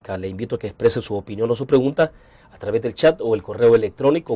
política. Le invito a que exprese su opinión o su pregunta a través del chat o el correo electrónico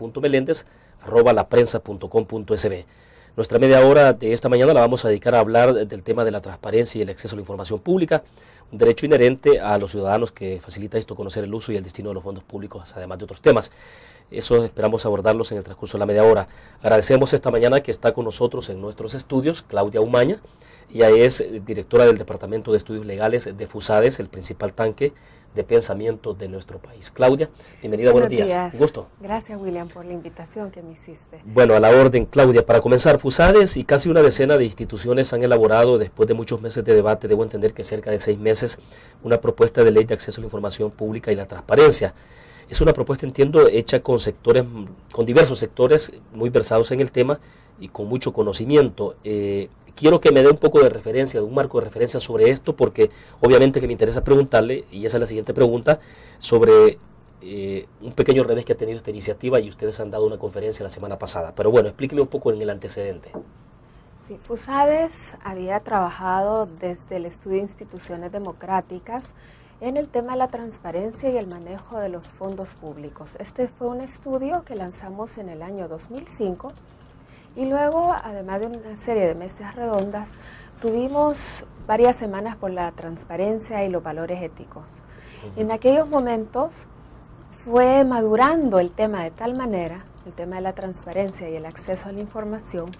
william.melendez@laprensa.com.sb. Nuestra media hora de esta mañana la vamos a dedicar a hablar del tema de la transparencia y el acceso a la información pública, un derecho inherente a los ciudadanos que facilita esto, conocer el uso y el destino de los fondos públicos, además de otros temas. Eso esperamos abordarlos en el transcurso de la media hora. Agradecemos esta mañana que está con nosotros en nuestros estudios Claudia Umaña. Ella es directora del Departamento de Estudios Legales de FUSADES, el principal tanque de pensamiento de nuestro país. Claudia, bienvenida, buenos días. Un gusto. Gracias, William, por la invitación que me hiciste. Bueno, a la orden, Claudia. Para comenzar, FUSADES y casi una decena de instituciones han elaborado, después de muchos meses de debate, debo entender que cerca de 6 meses, una propuesta de ley de acceso a la información pública y la transparencia. Es una propuesta, entiendo, hecha con sectores, con diversos sectores muy versados en el tema y con mucho conocimiento. Quiero que me dé un poco de referencia, un marco de referencia sobre esto, porque obviamente que me interesa preguntarle, y esa es la siguiente pregunta, sobre un pequeño revés que ha tenido esta iniciativa, y ustedes han dado una conferencia la semana pasada. Pero bueno, explíqueme un poco en el antecedente. Sí, FUSADES había trabajado desde el estudio de instituciones democráticas en el tema de la transparencia y el manejo de los fondos públicos. Este fue un estudio que lanzamos en el año 2005. Y luego, además de una serie de mesas redondas, tuvimos varias semanas por la transparencia y los valores éticos. En aquellos momentos fue madurando el tema de tal manera, el tema de la transparencia y el acceso a la información,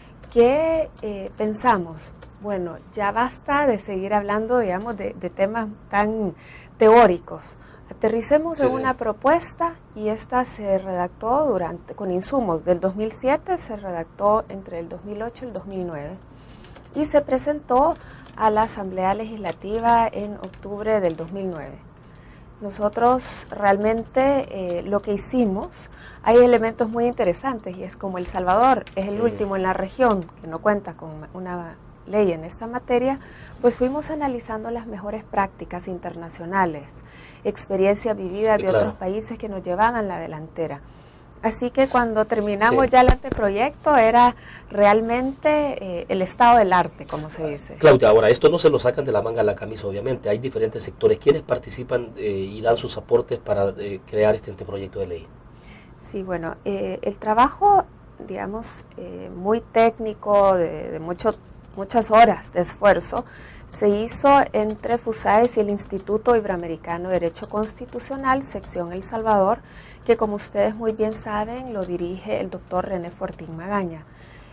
que pensamos, bueno, ya basta de seguir hablando, digamos, de temas tan teóricos. Aterricemos en una propuesta, y esta se redactó con insumos del 2007, se redactó entre el 2008 y el 2009 y se presentó a la Asamblea Legislativa en octubre del 2009. Nosotros realmente lo que hicimos, hay elementos muy interesantes, y es como El Salvador es el último en la región que no cuenta con una ley en esta materia, pues fuimos analizando las mejores prácticas internacionales, experiencias vividas de otros países que nos llevaban la delantera. Así que cuando terminamos ya el anteproyecto era realmente el estado del arte, como se dice. Claudia, ahora esto no se lo sacan de la manga a la camisa, obviamente, hay diferentes sectores. ¿Quiénes participan y dan sus aportes para crear este anteproyecto de ley? Sí, bueno, el trabajo, digamos, muy técnico, de muchas horas de esfuerzo, se hizo entre FUSADES y el Instituto Iberoamericano de Derecho Constitucional, sección El Salvador, que como ustedes muy bien saben, lo dirige el doctor René Fortín Magaña.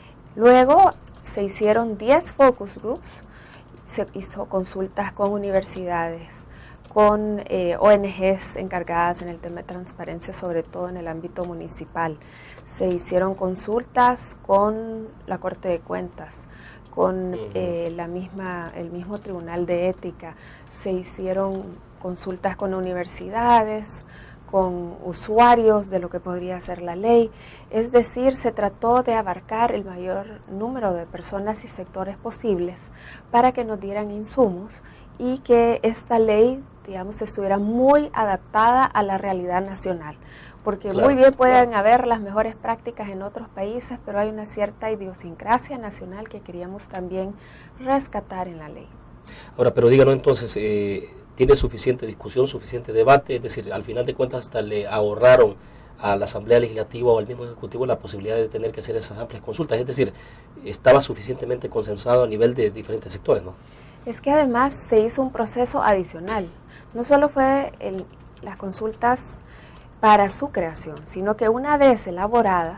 Luego se hicieron 10 focus groups, se hizo consultas con universidades, con ONGs encargadas en el tema de transparencia, sobre todo en el ámbito municipal. Se hicieron consultas con la Corte de Cuentas, con el mismo Tribunal de Ética. Se hicieron consultas con universidades, con usuarios de lo que podría ser la ley. Es decir, se trató de abarcar el mayor número de personas y sectores posibles para que nos dieran insumos y que esta ley, digamos, estuviera muy adaptada a la realidad nacional. Porque muy bien pueden haber las mejores prácticas en otros países, pero hay una cierta idiosincrasia nacional que queríamos también rescatar en la ley. Ahora, pero díganos entonces, ¿tiene suficiente discusión, suficiente debate? Es decir, al final de cuentas hasta le ahorraron a la Asamblea Legislativa o al mismo Ejecutivo la posibilidad de tener que hacer esas amplias consultas. Es decir, estaba suficientemente consensado a nivel de diferentes sectores, ¿no? Es que además se hizo un proceso adicional. No solo fue las consultas para su creación, sino que una vez elaborada,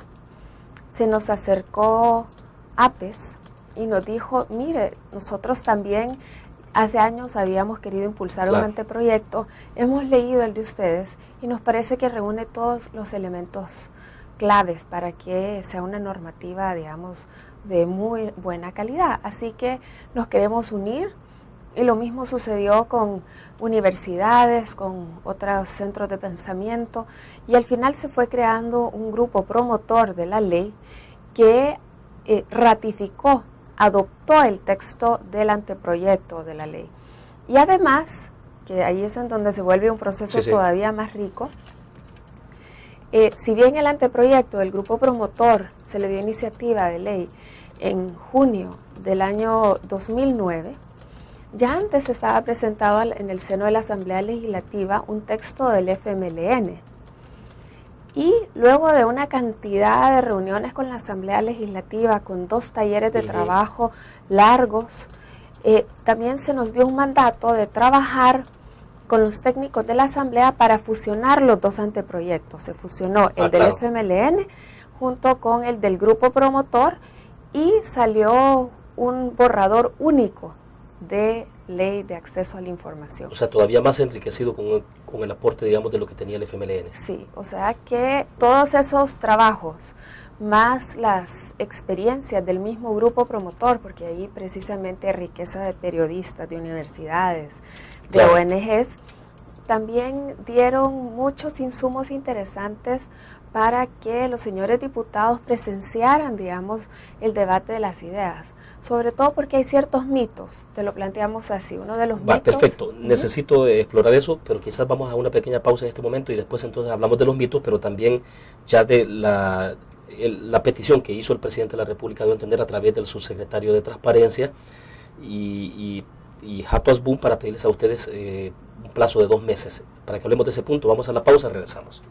se nos acercó APES y nos dijo, mire, nosotros también hace años habíamos querido impulsar un anteproyecto, hemos leído el de ustedes y nos parece que reúne todos los elementos claves para que sea una normativa, digamos, de muy buena calidad. Así que nos queremos unir. Y lo mismo sucedió con universidades, con otros centros de pensamiento, y al final se fue creando un grupo promotor de la ley que ratificó, adoptó el texto del anteproyecto de la ley. Y además, que ahí es en donde se vuelve un proceso todavía más rico, si bien el anteproyecto del grupo promotor se le dio iniciativa de ley en junio del año 2009, Ya antes estaba presentado en el seno de la Asamblea Legislativa un texto del FMLN. Y luego de una cantidad de reuniones con la Asamblea Legislativa, con 2 talleres de trabajo largos, también se nos dio un mandato de trabajar con los técnicos de la Asamblea para fusionar los 2 anteproyectos. Se fusionó el del FMLN junto con el del grupo promotor y salió un borrador único de ley de acceso a la información. O sea, todavía más enriquecido con el aporte, digamos, de lo que tenía el FMLN. Sí, o sea que todos esos trabajos, más las experiencias del mismo grupo promotor, porque ahí precisamente hay riqueza de periodistas, de universidades, de ONGs, también dieron muchos insumos interesantes para que los señores diputados presenciaran, digamos, el debate de las ideas. Sobre todo porque hay ciertos mitos, te lo planteamos así, uno de los mitos... Perfecto, necesito explorar eso, pero quizás vamos a una pequeña pausa en este momento y después entonces hablamos de los mitos, pero también ya de la petición que hizo el presidente de la República de entender a través del subsecretario de Transparencia y Hato Asbun para pedirles a ustedes un plazo de 2 meses. Para que hablemos de ese punto, vamos a la pausa, regresamos.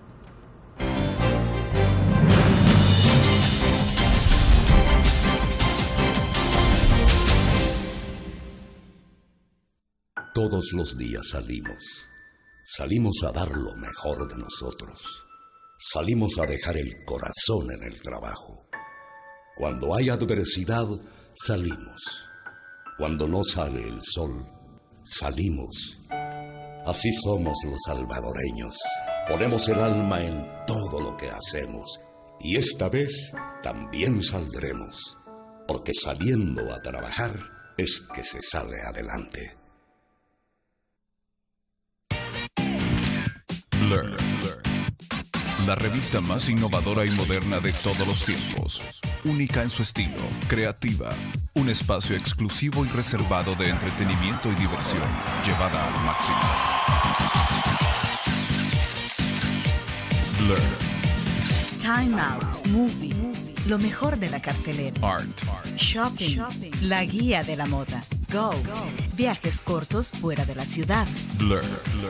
Todos los días salimos a dar lo mejor de nosotros, salimos a dejar el corazón en el trabajo. Cuando hay adversidad, salimos. Cuando no sale el sol, salimos. Así somos los salvadoreños. Ponemos el alma en todo lo que hacemos y esta vez también saldremos, porque saliendo a trabajar es que se sale adelante. Blur, la revista más innovadora y moderna de todos los tiempos. Única en su estilo, creativa, un espacio exclusivo y reservado de entretenimiento y diversión, llevada al máximo. Blur. Time Out, Movie, lo mejor de la cartelera. Art. Shopping, la guía de la moda. Go, viajes cortos fuera de la ciudad. Blur.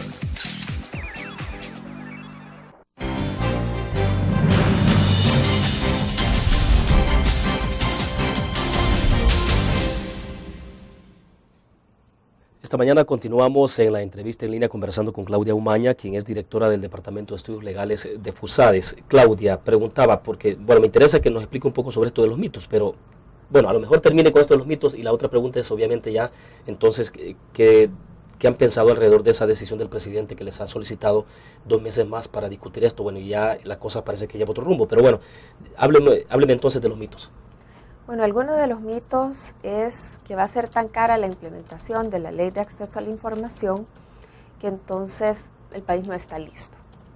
Esta mañana continuamos en la entrevista en línea conversando con Claudia Umaña, quien es directora del Departamento de Estudios Legales de FUSADES. Claudia, preguntaba, porque, bueno, me interesa que nos explique un poco sobre esto de los mitos, pero, bueno, a lo mejor termine con esto de los mitos y la otra pregunta es, obviamente, ya, entonces, ¿qué han pensado alrededor de esa decisión del presidente que les ha solicitado 2 meses más para discutir esto? Bueno, y ya la cosa parece que lleva otro rumbo, pero bueno, hábleme entonces de los mitos. Bueno, alguno de los mitos es que va a ser tan cara la implementación de la Ley de Acceso a la Información que entonces el país no está listo.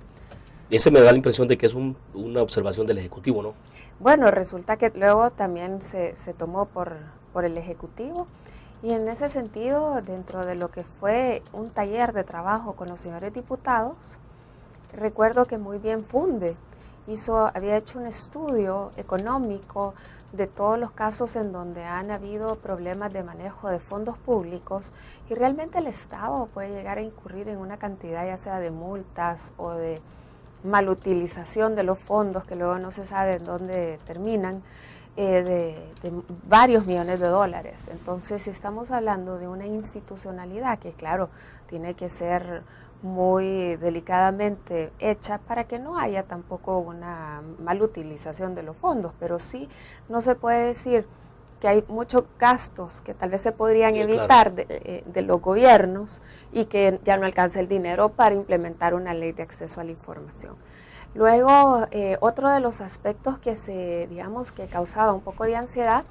Ese me da la impresión de que es una observación del Ejecutivo, ¿no? Bueno, resulta que luego también se tomó por el Ejecutivo y en ese sentido, dentro de lo que fue un taller de trabajo con los señores diputados, recuerdo que muy bien Funde había hecho un estudio económico de todos los casos en donde han habido problemas de manejo de fondos públicos y realmente el Estado puede llegar a incurrir en una cantidad ya sea de multas o de malutilización de los fondos que luego no se sabe en dónde terminan, de varios millones de dólares. Entonces, si estamos hablando de una institucionalidad que, claro, tiene que ser muy delicadamente hecha para que no haya tampoco una malutilización de los fondos, pero sí no se puede decir que hay muchos gastos que tal vez se podrían evitar de los gobiernos y que ya no alcanza el dinero para implementar una ley de acceso a la información. Luego, otro de los aspectos que que causaba un poco de ansiedad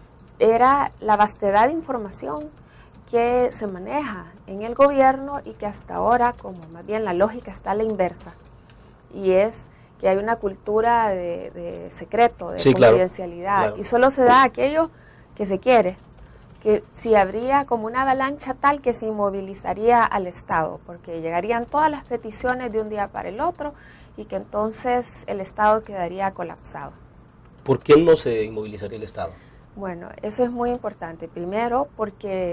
era la vastedad de información que se maneja en el gobierno y que hasta ahora, como más bien la lógica está a la inversa, y es que hay una cultura de secreto, de confidencialidad, claro. Y solo se da aquello que se quiere, que si habría como una avalancha tal que se inmovilizaría al Estado, porque llegarían todas las peticiones de un día para el otro y que entonces el Estado quedaría colapsado. ¿Por qué no se inmovilizaría el Estado? Bueno, eso es muy importante. Primero, porque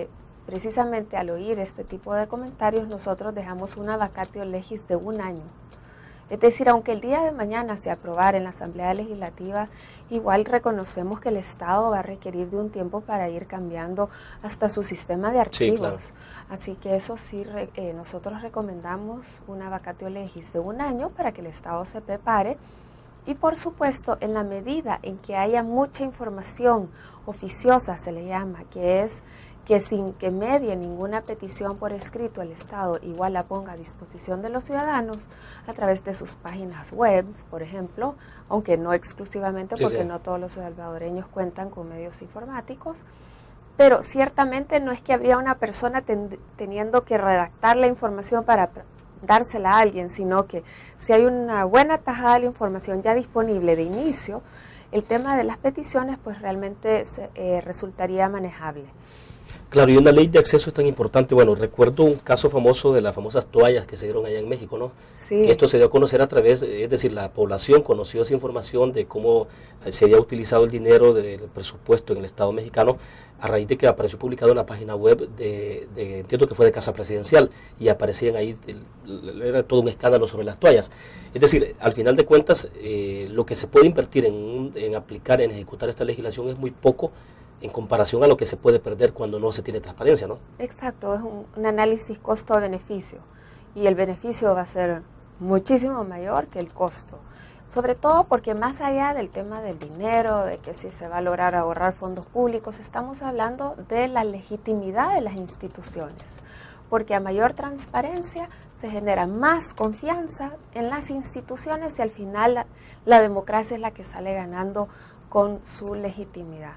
precisamente al oír este tipo de comentarios, nosotros dejamos una vacatio legis de 1 año. Es decir, aunque el día de mañana se aprobara en la Asamblea Legislativa, igual reconocemos que el Estado va a requerir de un tiempo para ir cambiando hasta su sistema de archivos. Sí, claro. Así que eso sí, nosotros recomendamos una vacatio legis de 1 año para que el Estado se prepare. Y por supuesto, en la medida en que haya mucha información oficiosa, se le llama, que es que sin que medie ninguna petición por escrito, el Estado igual la ponga a disposición de los ciudadanos a través de sus páginas web, por ejemplo, aunque no exclusivamente, porque no todos los salvadoreños cuentan con medios informáticos, pero ciertamente no es que habría una persona teniendo que redactar la información para dársela a alguien, sino que si hay una buena tajada de la información ya disponible de inicio, el tema de las peticiones pues realmente resultaría manejable. Claro, y una ley de acceso es tan importante. Bueno, recuerdo un caso famoso de las famosas toallas que se dieron allá en México, ¿no? Sí. Que esto se dio a conocer a través, es decir, la población conoció esa información de cómo se había utilizado el dinero del presupuesto en el Estado mexicano a raíz de que apareció publicado en la página web entiendo que fue de Casa Presidencial, y aparecían ahí, era todo un escándalo sobre las toallas. Es decir, al final de cuentas, lo que se puede invertir en aplicar, en ejecutar esta legislación es muy poco en comparación a lo que se puede perder cuando no se tiene transparencia, ¿no? Exacto, es un análisis costo-beneficio, y el beneficio va a ser muchísimo mayor que el costo, sobre todo porque más allá del tema del dinero, de que si se va a lograr ahorrar fondos públicos, estamos hablando de la legitimidad de las instituciones, porque a mayor transparencia se genera más confianza en las instituciones y al final la democracia es la que sale ganando con su legitimidad.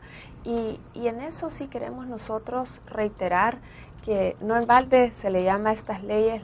Y en eso sí queremos nosotros reiterar que no en balde se le llama a estas leyes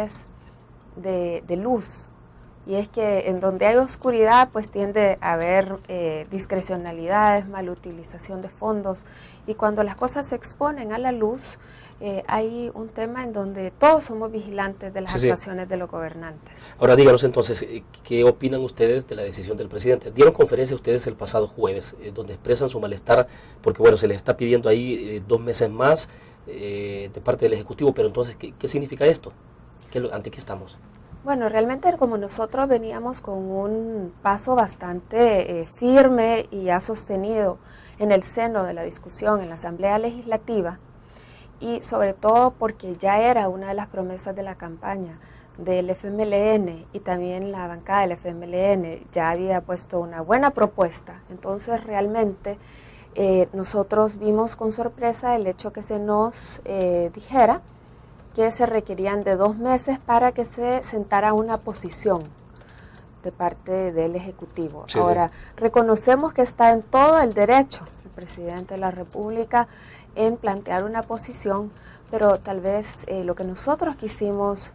de luz, y es que en donde hay oscuridad pues tiende a haber discrecionalidades, malutilización de fondos, y cuando las cosas se exponen a la luz hay un tema en donde todos somos vigilantes de las actuaciones de los gobernantes. Ahora díganos entonces, ¿qué opinan ustedes de la decisión del presidente? Dieron conferencia ustedes el pasado jueves, donde expresan su malestar, porque bueno, se les está pidiendo ahí 2 meses más de parte del Ejecutivo, pero entonces, ¿qué significa esto? ¿Ante qué estamos? Bueno, realmente como nosotros veníamos con un paso bastante firme y ya sostenido en el seno de la discusión en la Asamblea Legislativa, y sobre todo porque ya era una de las promesas de la campaña del FMLN, y también la bancada del FMLN ya había puesto una buena propuesta. Entonces realmente nosotros vimos con sorpresa el hecho que se nos dijera que se requerían de 2 meses para que se sentara una posición de parte del Ejecutivo. Ahora, reconocemos que está en todo el derecho el presidente de la República en plantear una posición, pero tal vez lo que nosotros quisimos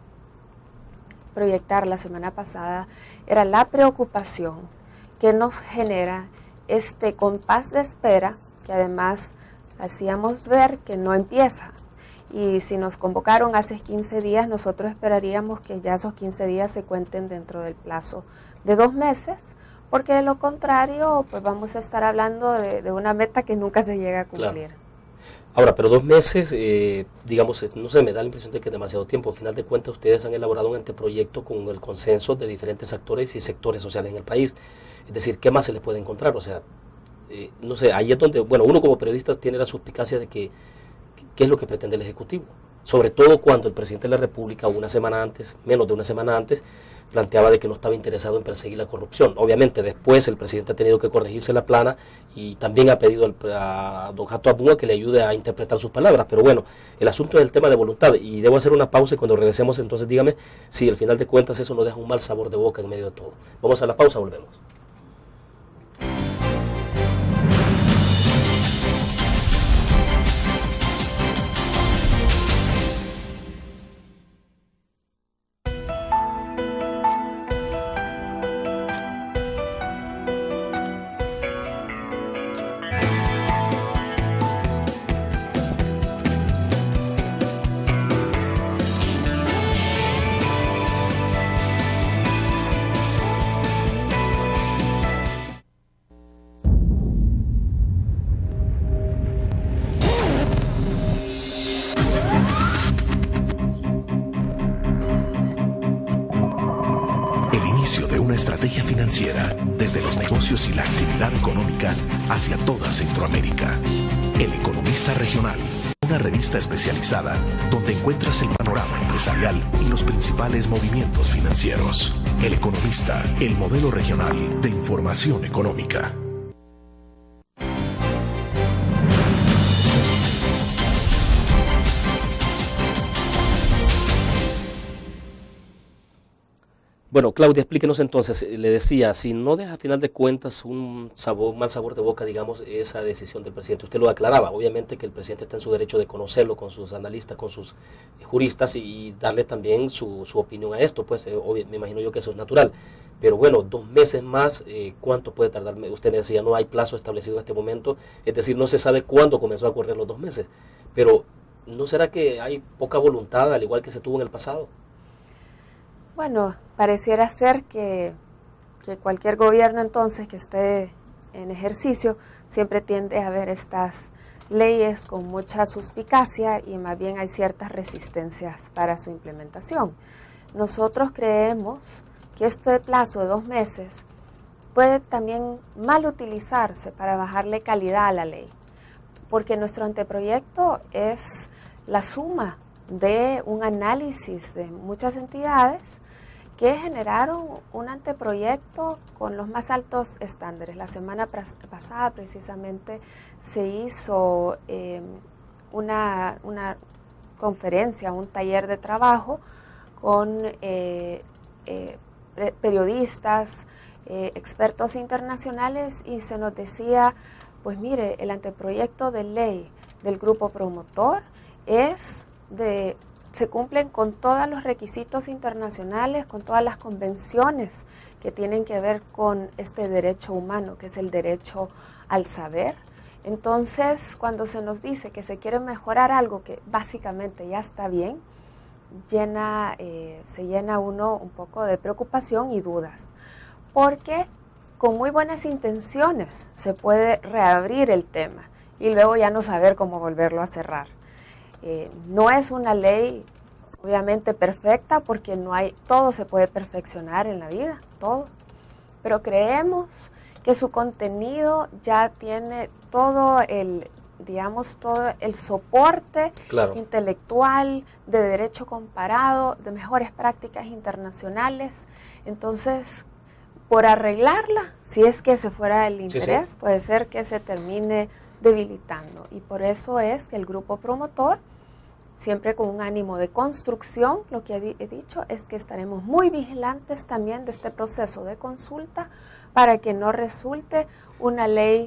proyectar la semana pasada era la preocupación que nos genera este compás de espera, que además hacíamos ver que no empieza. Y si nos convocaron hace 15 días, nosotros esperaríamos que ya esos 15 días se cuenten dentro del plazo de 2 meses, porque de lo contrario pues vamos a estar hablando de una meta que nunca se llega a cumplir. Claro. Ahora, pero 2 meses, digamos, no sé, me da la impresión de que es demasiado tiempo. Al final de cuentas, ustedes han elaborado un anteproyecto con el consenso de diferentes actores y sectores sociales en el país. Es decir, ¿qué más se les puede encontrar? O sea, no sé, ahí es donde, bueno, uno como periodista tiene la suspicacia de que qué es lo que pretende el Ejecutivo. Sobre todo cuando el presidente de la República una semana antes, menos de una semana antes, planteaba de que no estaba interesado en perseguir la corrupción. Obviamente después el presidente ha tenido que corregirse la plana y también ha pedido a don Jato Abunga que le ayude a interpretar sus palabras. Pero bueno, el asunto es el tema de voluntad, y debo hacer una pausa, y cuando regresemos entonces dígame si al final de cuentas eso nos deja un mal sabor de boca en medio de todo. Vamos a la pausa, volvemos. de una estrategia financiera desde los negocios y la actividad económica hacia toda Centroamérica. El Economista Regional, una revista especializada donde encuentras el panorama empresarial y los principales movimientos financieros. El Economista, el modelo regional de información económica. Bueno, Claudia, explíquenos entonces, le decía, si no deja a final de cuentas un mal sabor de boca, digamos, esa decisión del presidente. Usted lo aclaraba, obviamente que el presidente está en su derecho de conocerlo con sus analistas, con sus juristas y darle también su opinión a esto, pues me imagino yo que eso es natural. Pero bueno, 2 meses más, ¿cuánto puede tardar? Usted me decía, no hay plazo establecido en este momento, es decir, no se sabe cuándo comenzó a correr los 2 meses. Pero, ¿no será que hay poca voluntad, al igual que se tuvo en el pasado? Bueno, pareciera ser que cualquier gobierno entonces que esté en ejercicio siempre tiende a ver estas leyes con mucha suspicacia y más bien hay ciertas resistencias para su implementación. Nosotros creemos que este plazo de 2 meses puede también mal utilizarse para bajarle calidad a la ley, porque nuestro anteproyecto es la suma de un análisis de muchas entidades que generaron un anteproyecto con los más altos estándares. La semana pasada precisamente se hizo una conferencia, un taller de trabajo con periodistas, expertos internacionales y se nos decía, pues mire, el anteproyecto de ley del grupo promotor se cumplen con todos los requisitos internacionales, con todas las convenciones que tienen que ver con este derecho humano, que es el derecho al saber. Entonces, cuando se nos dice que se quiere mejorar algo que básicamente ya está bien, se llena uno un poco de preocupación y dudas, porque con muy buenas intenciones se puede reabrir el tema y luego ya no saber cómo volverlo a cerrar. No es una ley obviamente perfecta porque todo se puede perfeccionar en la vida, todo, pero creemos que su contenido ya tiene todo el soporte intelectual de derecho comparado, de mejores prácticas internacionales. Entonces, por arreglarla, si es que se fuera el interés, puede ser que se termine debilitando. Y por eso es que el grupo promotor, siempre con un ánimo de construcción, lo que he dicho es que estaremos muy vigilantes también de este proceso de consulta para que no resulte una ley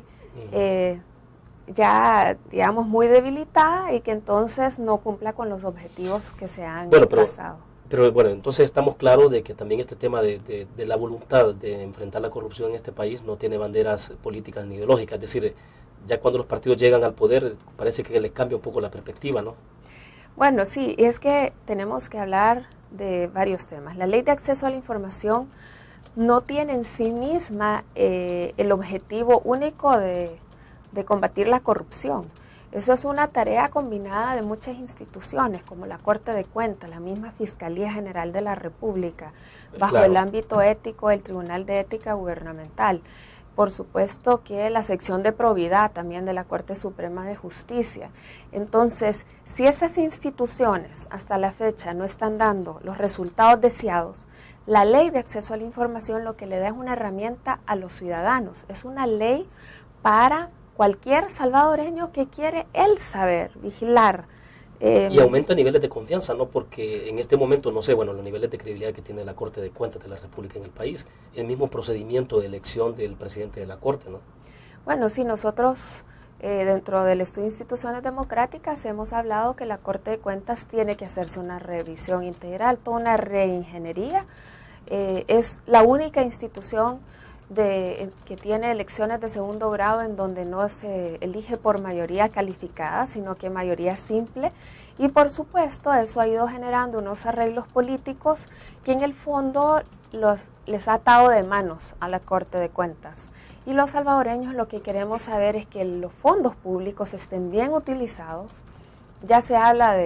ya, digamos, muy debilitada y que entonces no cumpla con los objetivos que se han trazado. Pero bueno, entonces estamos claros de que también este tema de la voluntad de enfrentar la corrupción en este país no tiene banderas políticas ni ideológicas, es decir, ya cuando los partidos llegan al poder parece que les cambia un poco la perspectiva, ¿no? Bueno, sí, es que tenemos que hablar de varios temas. La Ley de Acceso a la Información no tiene en sí misma el objetivo único de combatir la corrupción. Eso es una tarea combinada de muchas instituciones, como la Corte de Cuentas, la misma Fiscalía General de la República, bajo el ámbito ético del Tribunal de Ética Gubernamental. Por supuesto que la sección de probidad también de la Corte Suprema de Justicia. Entonces, si esas instituciones hasta la fecha no están dando los resultados deseados, la Ley de Acceso a la Información lo que le da es una herramienta a los ciudadanos. Es una ley para cualquier salvadoreño que quiere el saber, vigilar. Y aumenta niveles de confianza, ¿no? Porque en este momento, no sé, bueno, los niveles de credibilidad que tiene la Corte de Cuentas de la República en el país, el mismo procedimiento de elección del presidente de la Corte, ¿no? Bueno, sí, nosotros dentro del estudio de instituciones democráticas hemos hablado que la Corte de Cuentas tiene que hacerse una revisión integral, toda una reingeniería. Es la única institución que tiene elecciones de segundo grado en donde no se elige por mayoría calificada, sino que mayoría simple, y por supuesto eso ha ido generando unos arreglos políticos que en el fondo les ha atado de manos a la Corte de Cuentas. Y los salvadoreños lo que queremos saber es que los fondos públicos estén bien utilizados. Ya se habla de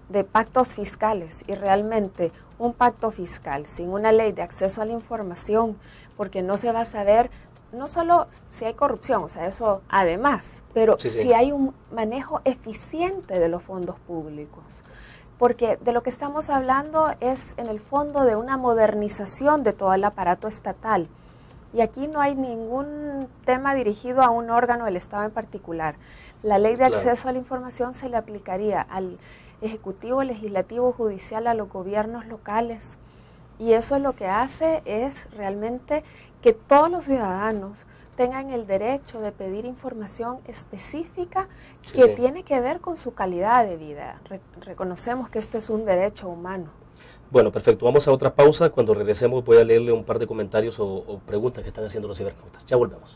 de pactos fiscales, y realmente un pacto fiscal sin una ley de acceso a la información, porque no se va a saber no solo si hay corrupción, o sea, eso además, pero si hay un manejo eficiente de los fondos públicos. Porque de lo que estamos hablando es en el fondo de una modernización de todo el aparato estatal. Y aquí no hay ningún tema dirigido a un órgano del Estado en particular. La ley de acceso a la información se le aplicaría al Ejecutivo, Legislativo, Judicial, a los gobiernos locales. Y eso lo que hace es realmente que todos los ciudadanos tengan el derecho de pedir información específica que tiene que ver con su calidad de vida. Reconocemos que esto es un derecho humano. Bueno, perfecto. Vamos a otra pausa. Cuando regresemos voy a leerle un par de comentarios o preguntas que están haciendo los cibernautas. Ya volvemos.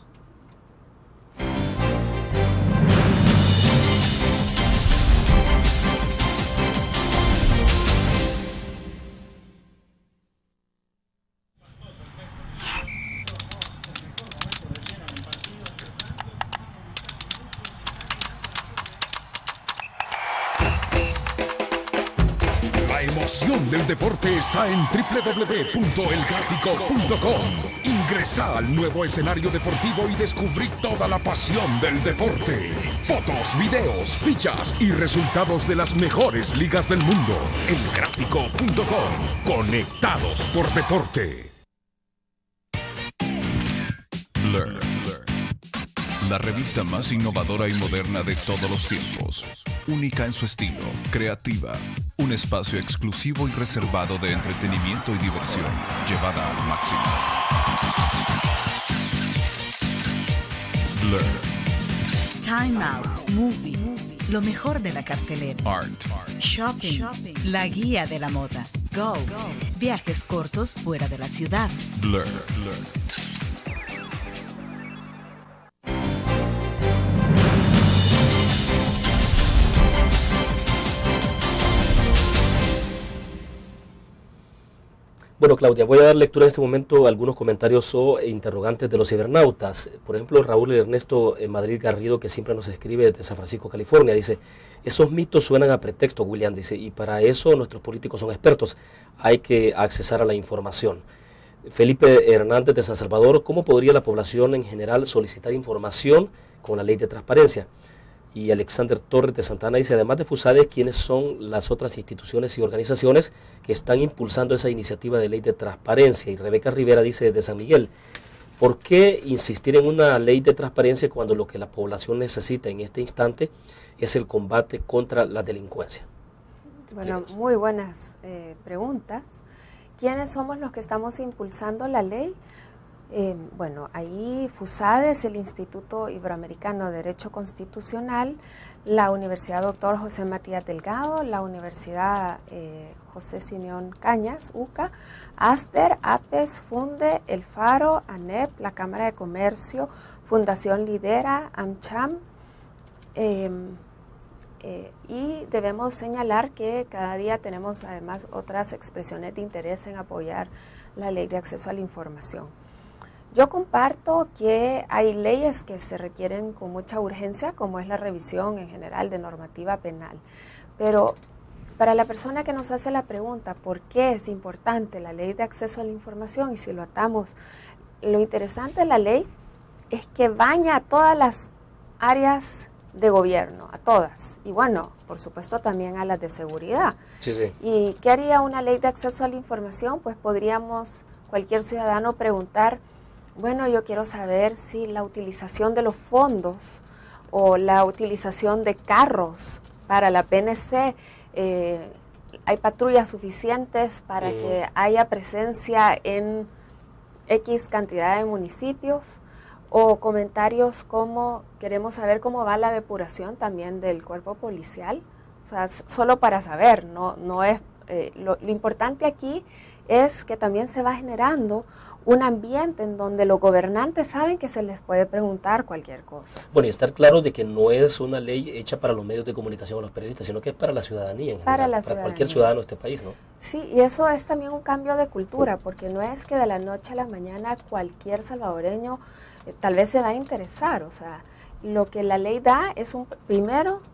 La emoción del deporte está en www.elgráfico.com. Ingresa al nuevo escenario deportivo y descubrí toda la pasión del deporte. Fotos, videos, fichas y resultados de las mejores ligas del mundo. Elgráfico.com. Conectados por deporte. Blur, la revista más innovadora y moderna de todos los tiempos. Única en su estilo, creativa, un espacio exclusivo y reservado de entretenimiento y diversión, llevada al máximo. Blur. Time Out, Movie, lo mejor de la cartelera. Art. Shopping, la guía de la moda. Go, viajes cortos fuera de la ciudad. Blur. Bueno, Claudia, voy a dar lectura en este momento a algunos comentarios o interrogantes de los cibernautas. Por ejemplo, Raúl Ernesto Madrid Garrido, que siempre nos escribe desde San Francisco, California, dice: esos mitos suenan a pretexto, William, dice, y para eso nuestros políticos son expertos. Hay que accesar a la información. Felipe Hernández de San Salvador: ¿cómo podría la población en general solicitar información con la ley de transparencia? Y Alexander Torres de Santana dice: además de FUSADES, ¿quiénes son las otras instituciones y organizaciones que están impulsando esa iniciativa de ley de transparencia? Y Rebeca Rivera dice de San Miguel: ¿por qué insistir en una ley de transparencia cuando lo que la población necesita en este instante es el combate contra la delincuencia? Bueno, muy buenas preguntas. ¿Quiénes somos los que estamos impulsando la ley? Bueno, ahí FUSADES, el Instituto Iberoamericano de Derecho Constitucional, la Universidad Dr. José Matías Delgado, la Universidad José Simeón Cañas, UCA, ASDER, APES, FUNDE, El Faro, ANEP, la Cámara de Comercio, Fundación Lidera, AmCham, y debemos señalar que cada día tenemos además otras expresiones de interés en apoyar la ley de acceso a la información. Yo comparto que hay leyes que se requieren con mucha urgencia, como es la revisión en general de normativa penal, pero para la persona que nos hace la pregunta ¿por qué es importante la ley de acceso a la información? Y si lo atamos, lo interesante de la ley es que baña a todas las áreas de gobierno, a todas, y bueno, por supuesto también a las de seguridad. Sí. ¿Y qué haría una ley de acceso a la información? Pues podríamos, cualquier ciudadano, preguntar: bueno, yo quiero saber si la utilización de los fondos o la utilización de carros para la PNC, hay patrullas suficientes para que haya presencia en X cantidad de municipios, o comentarios como: queremos saber cómo va la depuración también del cuerpo policial. O sea, solo para saber, no es lo importante aquí es que también se va generando un ambiente en donde los gobernantes saben que se les puede preguntar cualquier cosa. Bueno, y estar claro de que no es una ley hecha para los medios de comunicación o los periodistas, sino que es para la ciudadanía en general, para cualquier ciudadano de este país, ¿no? Sí, y eso es también un cambio de cultura, porque no es que de la noche a la mañana cualquier salvadoreño tal vez se va a interesar. O sea, lo que la ley da es primero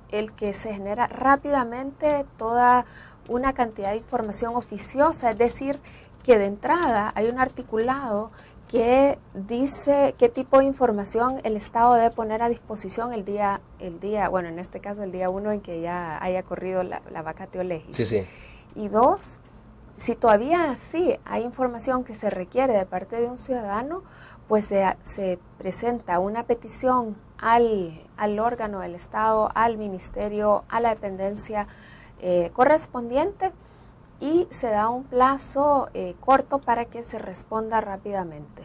el que se genera rápidamente toda una cantidad de información oficiosa, es decir, que de entrada hay un articulado que dice qué tipo de información el Estado debe poner a disposición el día, bueno, en este caso el día 1 en que ya haya corrido la vacatio legis. Sí, sí. Y 2, si todavía sí hay información que se requiere de parte de un ciudadano, pues se presenta una petición al órgano del Estado, al ministerio, a la dependencia correspondiente, y se da un plazo corto para que se responda rápidamente.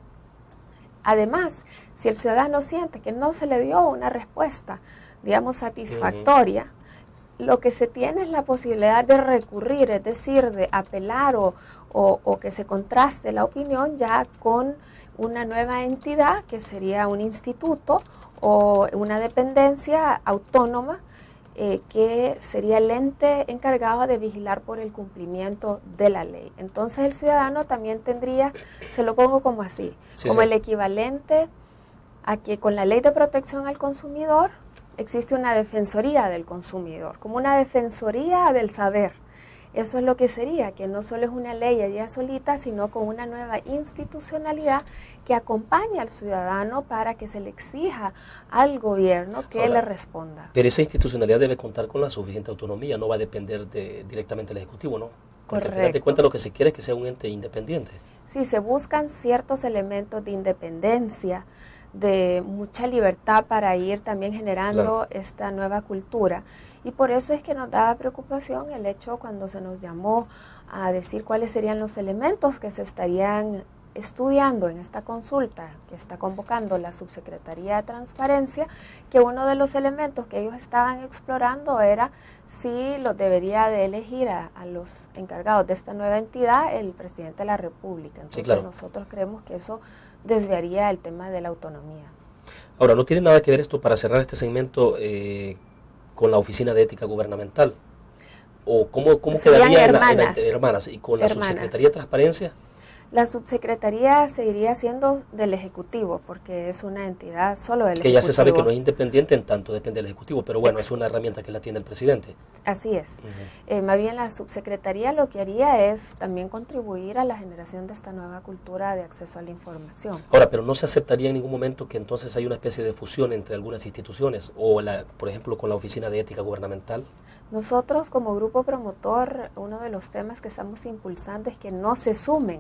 Además, si el ciudadano siente que no se le dio una respuesta, digamos, satisfactoria, lo que se tiene es la posibilidad de recurrir, es decir, de apelar o que se contraste la opinión ya con una nueva entidad, que sería un instituto o una dependencia autónoma, que sería el ente encargado de vigilar por el cumplimiento de la ley. Entonces el ciudadano también tendría, se lo pongo como así, como el equivalente a que con la Ley de Protección al Consumidor existe una defensoría del consumidor, como una defensoría del saber. Eso es lo que sería, que no solo es una ley allá solita, sino con una nueva institucionalidad que acompaña al ciudadano para que se le exija al gobierno que le responda. Pero esa institucionalidad debe contar con la suficiente autonomía, no va a depender directamente del Ejecutivo, ¿no? Porque al final de cuentas lo que se quiere es que sea un ente independiente. Sí, se buscan ciertos elementos de independencia, de mucha libertad para ir también generando esta nueva cultura. Y por eso es que nos daba preocupación el hecho cuando se nos llamó a decir cuáles serían los elementos que se estarían estudiando en esta consulta que está convocando la Subsecretaría de Transparencia, que uno de los elementos que ellos estaban explorando era si los debería de elegir a los encargados de esta nueva entidad el presidente de la República. Entonces nosotros creemos que eso desviaría el tema de la autonomía. Ahora, ¿no tiene nada que ver esto, para cerrar este segmento, con la Oficina de Ética Gubernamental? ¿O cómo quedaría hermanas? ¿Y con la Subsecretaría de Transparencia? La subsecretaría seguiría siendo del Ejecutivo, porque es una entidad solo del Ejecutivo. Que ya se sabe que no es independiente, en tanto depende del Ejecutivo, pero bueno, es una herramienta que la tiene el presidente. Así es. Más bien la subsecretaría lo que haría es también contribuir a la generación de esta nueva cultura de acceso a la información. Ahora, pero no se aceptaría en ningún momento que entonces hay una especie de fusión entre algunas instituciones, o por ejemplo con la Oficina de Ética Gubernamental. Nosotros como grupo promotor, uno de los temas que estamos impulsando es que no se sumen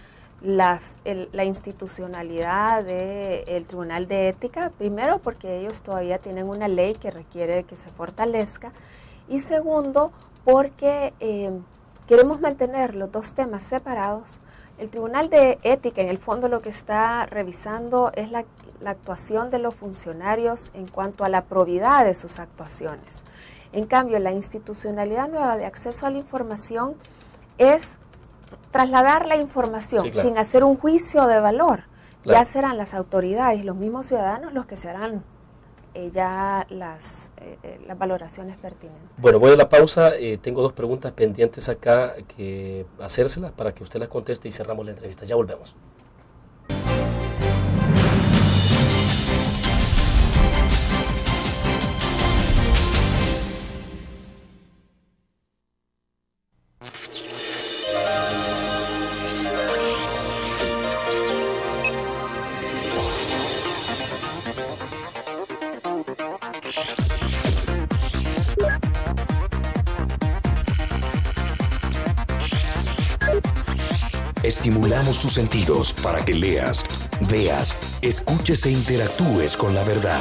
la institucionalidad del Tribunal de Ética, primero porque ellos todavía tienen una ley que requiere que se fortalezca, y segundo porque queremos mantener los dos temas separados. El Tribunal de Ética en el fondo lo que está revisando es la actuación de los funcionarios en cuanto a la probidad de sus actuaciones. En cambio, la institucionalidad nueva de acceso a la información es trasladar la información sin hacer un juicio de valor. Ya serán las autoridades y los mismos ciudadanos los que se harán ya las valoraciones pertinentes. Bueno, voy a la pausa. Tengo dos preguntas pendientes acá que hacérselas para que usted las conteste y cerramos la entrevista. Ya volvemos. Estimulamos tus sentidos para que leas, veas, escuches e interactúes con la verdad.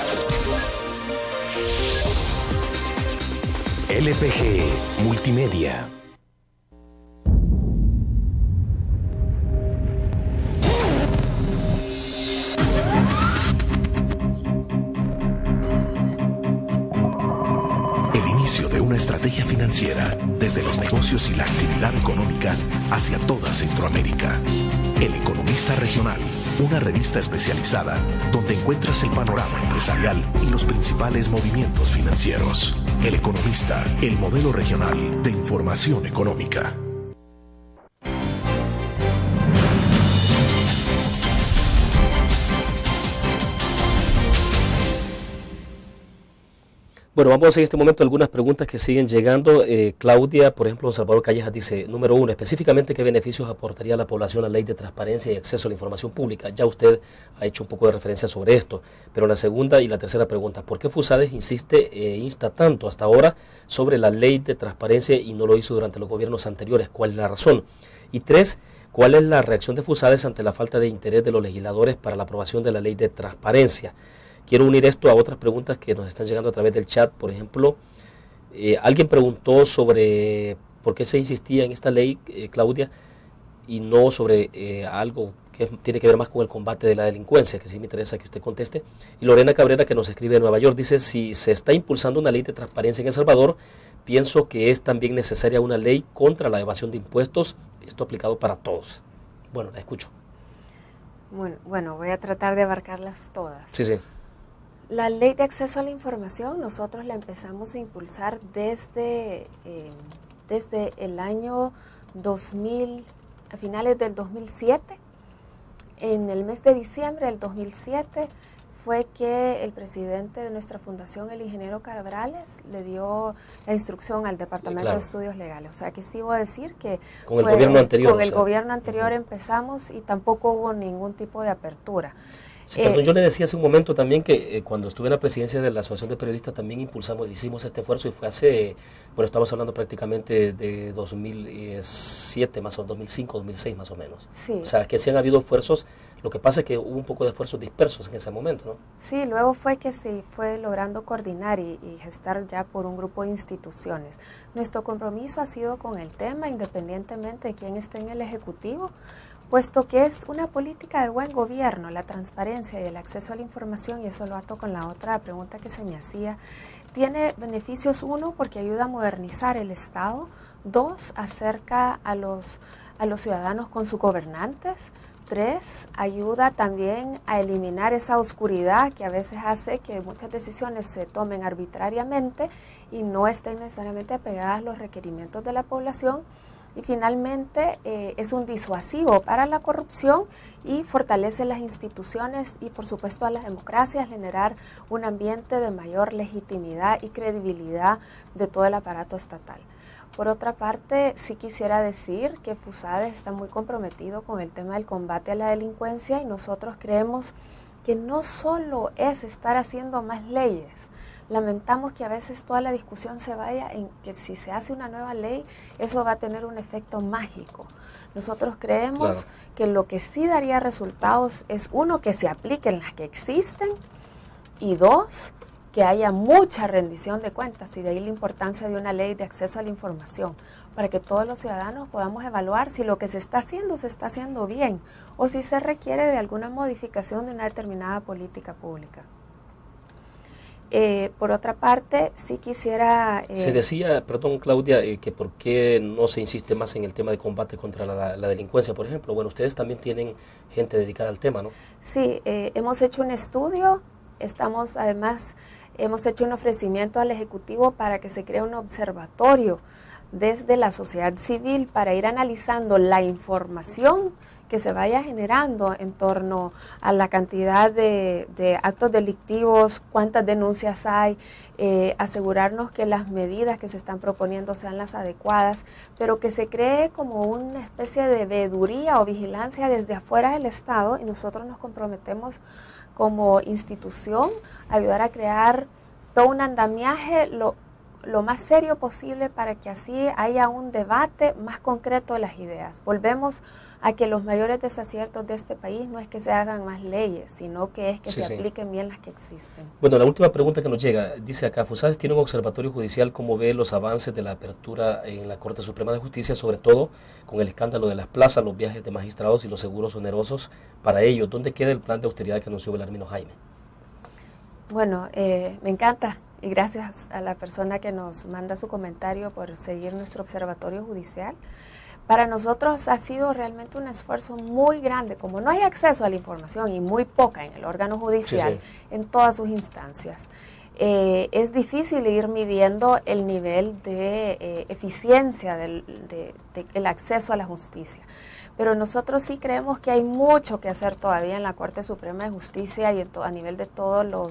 LPG Multimedia. El inicio de una estrategia financiera desde los negocios y la actividad económica hacia toda Centroamérica. El Economista Regional, una revista especializada donde encuentras el panorama empresarial y los principales movimientos financieros. El Economista, el modelo regional de información económica. Bueno, vamos a hacer en este momento algunas preguntas que siguen llegando. Claudia, por ejemplo, Salvador Callejas dice, número 1, específicamente, ¿qué beneficios aportaría a la población la ley de transparencia y acceso a la información pública? Ya usted ha hecho un poco de referencia sobre esto, pero la segunda y la tercera pregunta, ¿por qué FUSADES insta tanto hasta ahora sobre la ley de transparencia y no lo hizo durante los gobiernos anteriores? ¿Cuál es la razón? Y 3, ¿cuál es la reacción de FUSADES ante la falta de interés de los legisladores para la aprobación de la ley de transparencia? Quiero unir esto a otras preguntas que nos están llegando a través del chat. Por ejemplo, alguien preguntó sobre por qué se insistía en esta ley, Claudia, y no sobre algo que tiene que ver más con el combate de la delincuencia, que sí me interesa que usted conteste. Y Lorena Cabrera, que nos escribe de Nueva York, dice, si se está impulsando una ley de transparencia en El Salvador, pienso que es también necesaria una ley contra la evasión de impuestos, esto aplicado para todos. Bueno, la escucho. Bueno, voy a tratar de abarcarlas todas. Sí, sí. La ley de acceso a la información nosotros la empezamos a impulsar desde el año 2000, a finales del 2007. En el mes de diciembre del 2007 fue que el presidente de nuestra fundación, el ingeniero Cabrales, le dio la instrucción al Departamento de Estudios Legales. O sea que sí voy a decir que con el gobierno anterior. Con el gobierno anterior empezamos y tampoco hubo ningún tipo de apertura. Sí, perdón, yo le decía hace un momento también que cuando estuve en la presidencia de la Asociación de Periodistas también hicimos este esfuerzo y fue hace, bueno, estamos hablando prácticamente de 2007, más o menos, 2005, 2006 más o menos. Sí. O sea, que sí han habido esfuerzos, lo que pasa es que hubo un poco de esfuerzos dispersos en ese momento, ¿no? Sí, luego fue que se fue logrando coordinar y gestar ya por un grupo de instituciones. Nuestro compromiso ha sido con el tema, independientemente de quién esté en el Ejecutivo, puesto que es una política de buen gobierno, la transparencia y el acceso a la información, y eso lo ato con la otra pregunta que se me hacía. Tiene beneficios, 1, porque ayuda a modernizar el Estado, 2, acerca a los ciudadanos con sus gobernantes, 3, ayuda también a eliminar esa oscuridad que a veces hace que muchas decisiones se tomen arbitrariamente y no estén necesariamente apegadas a los requerimientos de la población. Y finalmente es un disuasivo para la corrupción y fortalece las instituciones y por supuesto a las democracias, generar un ambiente de mayor legitimidad y credibilidad de todo el aparato estatal. Por otra parte, sí quisiera decir que FUSADES está muy comprometido con el tema del combate a la delincuencia y nosotros creemos que no solo es estar haciendo más leyes. Lamentamos que a veces toda la discusión se vaya en que si se hace una nueva ley, eso va a tener un efecto mágico. Nosotros creemos que lo que sí daría resultados es, 1, que se apliquen las que existen y 2, que haya mucha rendición de cuentas y de ahí la importancia de una ley de acceso a la información para que todos los ciudadanos podamos evaluar si lo que se está haciendo bien o si se requiere de alguna modificación de una determinada política pública. Por otra parte, sí quisiera... Se decía, perdón Claudia, que por qué no se insiste más en el tema de combate contra la delincuencia, por ejemplo. Bueno, ustedes también tienen gente dedicada al tema, ¿no? Sí, hemos hecho un estudio, hemos hecho un ofrecimiento al Ejecutivo para que se cree un observatorio desde la sociedad civil para ir analizando la información que se vaya generando en torno a la cantidad de actos delictivos, cuántas denuncias hay, asegurarnos que las medidas que se están proponiendo sean las adecuadas, pero que se cree como una especie de veeduría o vigilancia desde afuera del Estado y nosotros nos comprometemos como institución a ayudar a crear todo un andamiaje lo más serio posible para que así haya un debate más concreto de las ideas. Volvemos a que los mayores desaciertos de este país no es que se hagan más leyes, sino que es que se apliquen bien las que existen. Bueno, la última pregunta que nos llega, dice acá, FUSADES tiene un observatorio judicial, ¿cómo ve los avances de la apertura en la Corte Suprema de Justicia, sobre todo con el escándalo de las plazas, los viajes de magistrados y los seguros onerosos para ellos? ¿Dónde queda el plan de austeridad que anunció Belarmino Jaime? Bueno, me encanta y gracias a la persona que nos manda su comentario por seguir nuestro observatorio judicial. Para nosotros ha sido realmente un esfuerzo muy grande, como no hay acceso a la información y muy poca en el órgano judicial, en todas sus instancias. Es difícil ir midiendo el nivel de eficiencia del acceso a la justicia. Pero nosotros sí creemos que hay mucho que hacer todavía en la Corte Suprema de Justicia y a nivel de todos los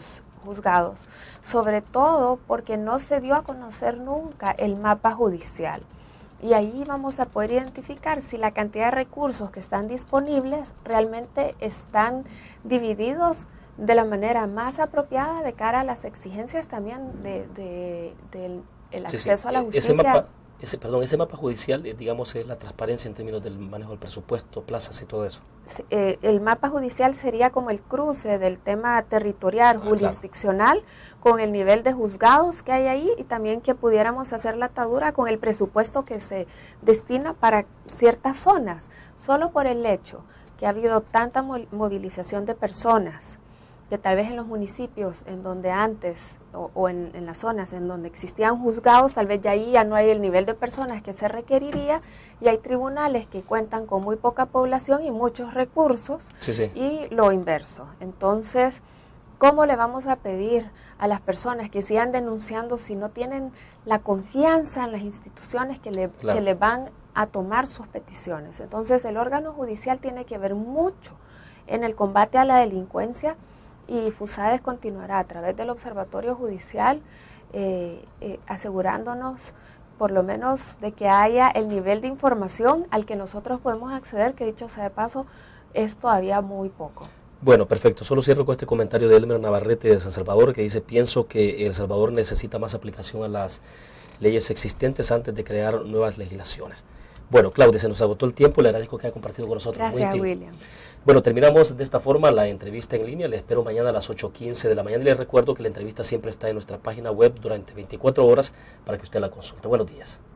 juzgados, sobre todo porque no se dio a conocer nunca el mapa judicial. Y ahí vamos a poder identificar si la cantidad de recursos que están disponibles realmente están divididos de la manera más apropiada de cara a las exigencias también del acceso a la justicia. Ese mapa judicial, digamos, es la transparencia en términos del manejo del presupuesto, plazas y todo eso. El mapa judicial sería como el cruce del tema territorial, jurisdiccional, con el nivel de juzgados que hay ahí y también que pudiéramos hacer la atadura con el presupuesto que se destina para ciertas zonas, solo por el hecho que ha habido tanta movilización de personas, que tal vez en los municipios en donde antes o en las zonas en donde existían juzgados, tal vez ya ahí ya no hay el nivel de personas que se requeriría y hay tribunales que cuentan con muy poca población y muchos recursos y lo inverso. Entonces, ¿cómo le vamos a pedir a las personas que sigan denunciando si no tienen la confianza en las instituciones que le van a tomar sus peticiones? Entonces, el órgano judicial tiene que ver mucho en el combate a la delincuencia. Y FUSADES continuará a través del Observatorio Judicial asegurándonos por lo menos de que haya el nivel de información al que nosotros podemos acceder, que dicho sea de paso, es todavía muy poco. Bueno, perfecto. Solo cierro con este comentario de Elmer Navarrete de San Salvador, que dice: pienso que El Salvador necesita más aplicación a las leyes existentes antes de crear nuevas legislaciones. Bueno, Claudia, se nos agotó el tiempo, le agradezco que haya compartido con nosotros. Gracias, William. Bueno, terminamos de esta forma la entrevista en línea. Les espero mañana a las 8:15 de la mañana y les recuerdo que la entrevista siempre está en nuestra página web durante 24 horas para que usted la consulte. Buenos días.